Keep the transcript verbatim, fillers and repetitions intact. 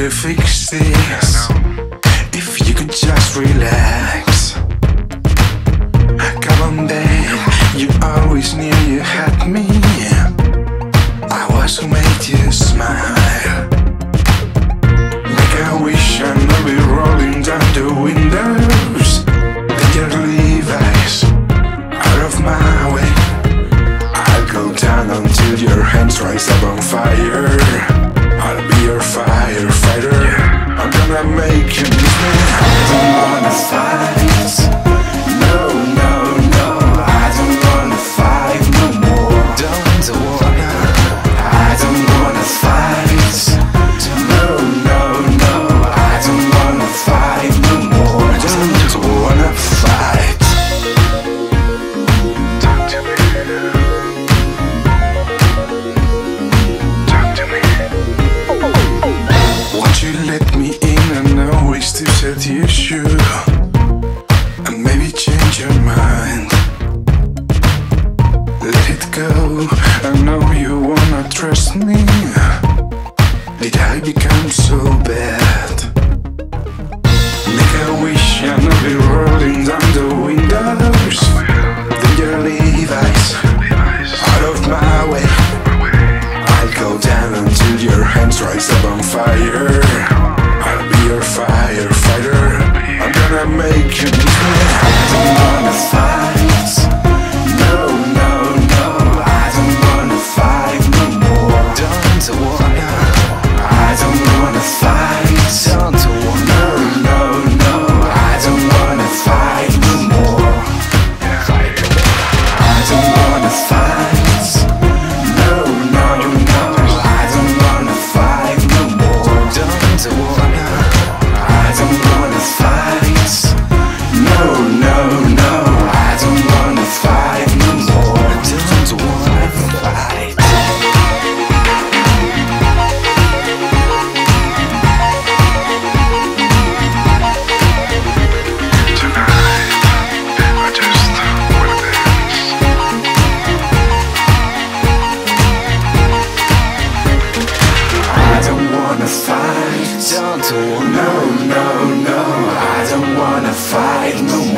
to fix this. If you could just relax. Come on, babe, you always knew you had me. I was who made you smile. Make a wish and I'll be rolling down the windows. Then your Levi's out of my way. I'll go down until your hands rise up on fire. I'll be your firefighter. I'm gonna make you miss me. I don't wanna fight. No, no, no. I don't wanna fight no more. Don't wanna. I don't wanna fight. No, no, no. I don't wanna fight no more. Don't wanna fight. Talk to me. Talk to me. Won't you let me in? I know it's too sad you should, and maybe change your mind. Let it go. I know you wanna trust me. Did I become so bad? Make a wish and I'll be rolling down the windows. Then your Levi's out of my way. I'll go down until your hands rise up on fire. I'll be your firefighter. I'm gonna make you miss me. I don't wanna fight. No, no, no. I don't wanna fight no more. Don't wanna. I don't wanna fight. Don't wanna. No, no, no. I don't wanna fight no more. I don't wanna fight. No, no, no. I don't wanna fight no more. Don't wanna. I don't wanna fight. No, no, no. I don't wanna fight no more. Don't wanna fight. Tonight, I just wanna dance. I don't wanna fight. Don't wanna. No, no, no. I don't wanna fight no more.